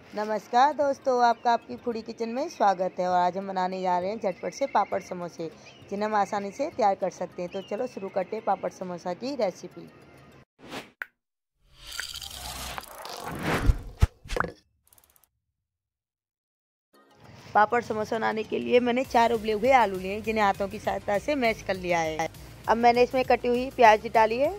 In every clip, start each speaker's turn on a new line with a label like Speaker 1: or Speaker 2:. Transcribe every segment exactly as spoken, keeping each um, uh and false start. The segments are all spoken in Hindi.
Speaker 1: नमस्कार दोस्तों, आपका आपकी फूडी किचन में स्वागत है। और आज हम बनाने जा रहे हैं झटपट से पापड़ समोसे, जिन्हें हम आसानी से तैयार कर सकते हैं। तो चलो शुरू करते हैं पापड़ समोसा की रेसिपी। पापड़ समोसा बनाने के लिए मैंने चार उबले हुए आलू लिए हैं, जिन्हें हाथों की सहायता से मैश कर लिया है। अब मैंने इसमें कटी हुई प्याज डाली है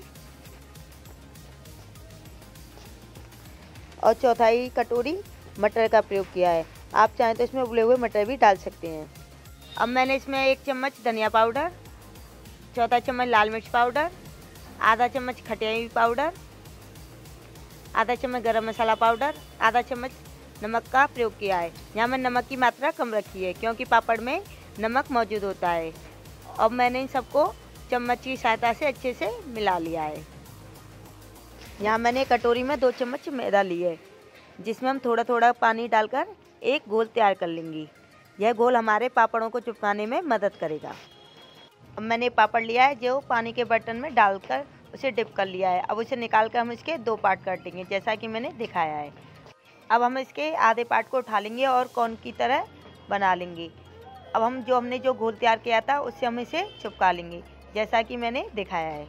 Speaker 1: और चौथाई कटोरी मटर का प्रयोग किया है। आप चाहें तो इसमें उबले हुए मटर भी डाल सकते हैं। अब मैंने इसमें एक चम्मच धनिया पाउडर, चौथा चम्मच लाल मिर्च पाउडर, आधा चम्मच खटियाई पाउडर, आधा चम्मच गरम मसाला पाउडर, आधा चम्मच नमक का प्रयोग किया है। यहाँ मैंने नमक की मात्रा कम रखी है क्योंकि पापड़ में नमक मौजूद होता है। अब मैंने इन सबको चम्मच की सहायता से अच्छे से मिला लिया है। यहाँ मैंने कटोरी में दो चम्मच मैदा ली है, जिसमें हम थोड़ा थोड़ा पानी डालकर एक घोल तैयार कर लेंगे। यह घोल हमारे पापड़ों को चिपकाने में मदद करेगा। अब मैंने पापड़ लिया है जो पानी के बर्तन में डालकर उसे डिप कर लिया है। अब उसे निकाल कर हम इसके दो पार्ट काटेंगे, जैसा कि मैंने दिखाया है। अब हम इसके आधे पार्ट को उठा लेंगे और कोन की तरह बना लेंगे। अब हम जो हमने जो घोल तैयार किया था उससे हम इसे चिपका लेंगे, जैसा कि मैंने दिखाया है।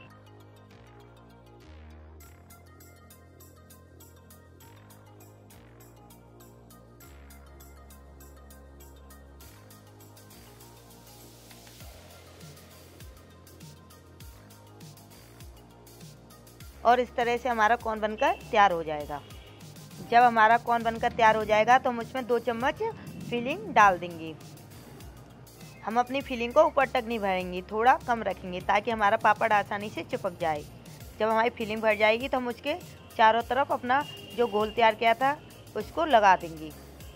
Speaker 1: और इस तरह से हमारा कोन बनकर तैयार हो जाएगा। जब हमारा कोन बनकर तैयार हो जाएगा तो हम उसमें दो चम्मच फिलिंग डाल देंगे। हम अपनी फिलिंग को ऊपर तक नहीं भरेंगे, थोड़ा कम रखेंगे ताकि हमारा पापड़ आसानी से चिपक जाए। जब हमारी फिलिंग भर जाएगी तो हम उसके चारों तरफ अपना जो घोल तैयार किया था उसको लगा देंगे।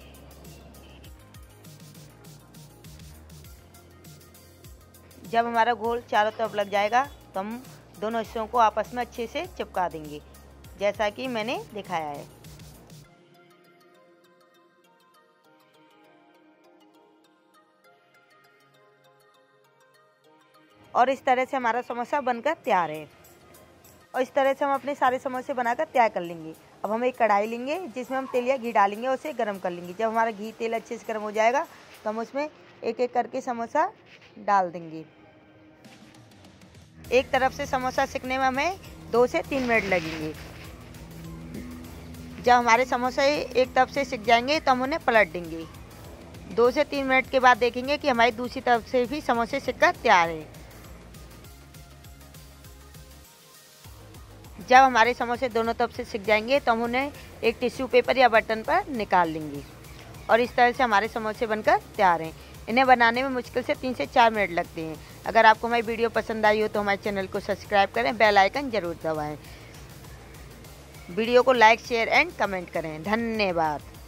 Speaker 1: जब हमारा घोल चारों तरफ लग जाएगा तो हम दोनों हिस्सों को आपस में अच्छे से चिपका देंगे, जैसा कि मैंने दिखाया है। और इस तरह से हमारा समोसा बनकर तैयार है। और इस तरह से हम अपने सारे समोसे बनाकर तैयार कर लेंगे। अब हम एक कढ़ाई लेंगे जिसमें हम तेल या घी डालेंगे और उसे गर्म कर लेंगे। जब हमारा घी तेल अच्छे से गर्म हो जाएगा तो हम उसमें एक एक करके समोसा डाल देंगे। एक तरफ से समोसा सिकने में हमें दो से तीन मिनट लगेंगे। जब हमारे समोसे एक तरफ से सिक जाएंगे तो हम उन्हें पलट देंगे। दो से तीन मिनट के बाद देखेंगे कि हमारी दूसरी तरफ से भी समोसे सिककर तैयार है। जब हमारे समोसे दोनों तरफ से सिक जाएंगे तो हम उन्हें एक टिश्यू पेपर या बर्तन पर निकाल लेंगे। और इस तरह से हमारे समोसे बनकर तैयार हैं। इन्हें बनाने में मुश्किल से तीन से चार मिनट लगते हैं। अगर आपको हमारी वीडियो पसंद आई हो तो हमारे चैनल को सब्सक्राइब करें, बेल आइकन जरूर दबाएं। वीडियो को लाइक, शेयर एंड कमेंट करें। धन्यवाद।